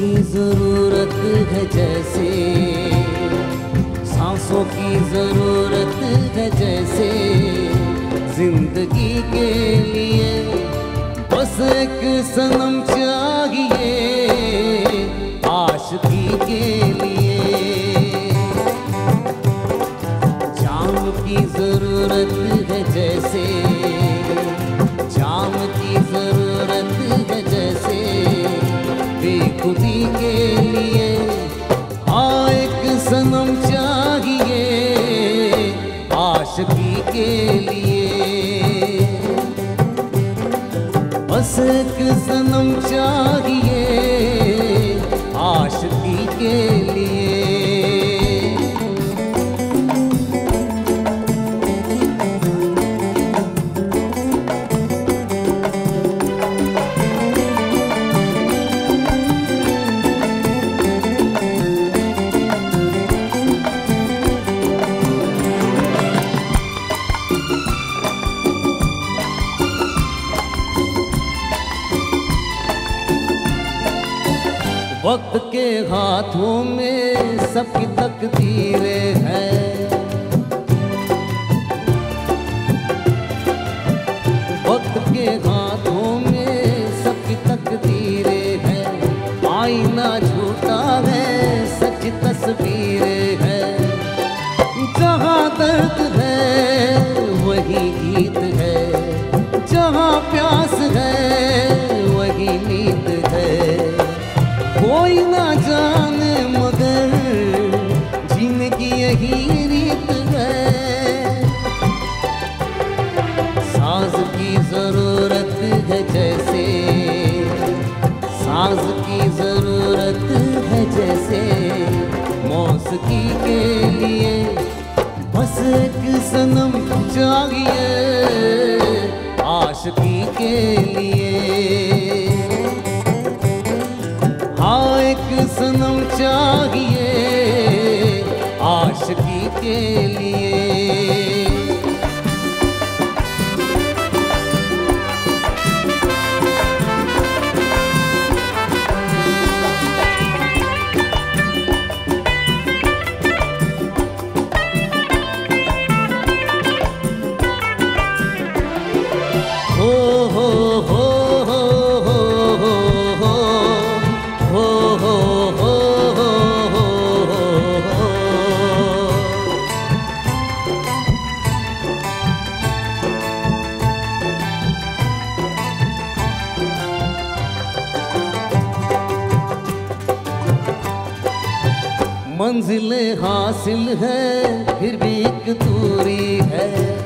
की जरूरत है जैसे, सांसों की जरूरत है जैसे, जिंदगी के लिए बस एक सनम चाहिए आशिकी के लिए। जाम की जरूरत है जैसे, जाम की जरूरत है जैसे, बेखुदी के लिए हाँ एक सनम चाहिए आशिकी के लिए। बस एक सनम चाहिए आशिकी के लिए। वक्त के हाथों में सबकी तकदीरें हैं, वक्त के हाथों में सबकी तकदीरें हैं। आईना झूठा है सच तस्वीरें हैं, जहाँ दर्द है वही गीत है, जहाँ प्यास है वही नींद है। कोई ना जाने मगर जीने की यही रीत है। साज की जरूरत है जैसे, साज की जरूरत है जैसे, मौसीकी के लिए बस एक सनम चाहिए आशिकी के लिए। हाँ एक सनम चाहिए आशिकी के लिए। मंजिलें हासिल है फिर भी एक दूरी है,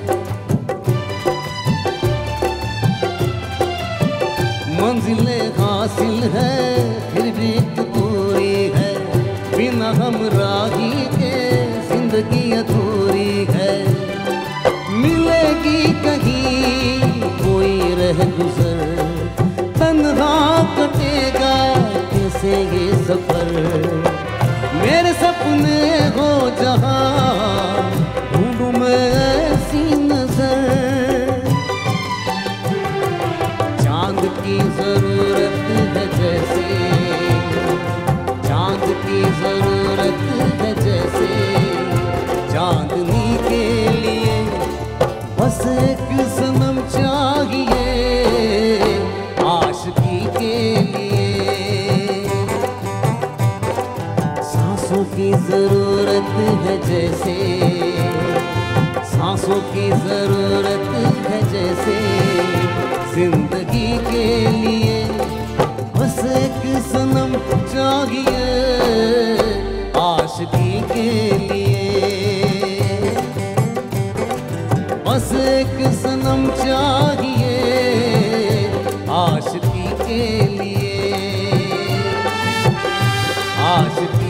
मंजिलें हासिल है फिर भी एक दूरी है। बिना हमराही के जिंदगी अधूरी है, मिलेगी कहीं कोई रह गुजर, तन्हा कटेगा कैसे ये सफर। मेरे सपने हो जहाँ ढूंढूं मैं ऐसी नजर, चांद की जरूरत है जैसे, चांद की जरूरत है जैसे, चांदनी के लिए बस एक सनम चाहिए आशिकी के लिए। सांसों की जरूरत है जैसे, सांसों की जरूरत है जैसे, जिंदगी के लिए बस एक सनम चाहिए आशिकी के लिए। बस एक सनम चाहिए आशिकी के लिए, आशिकी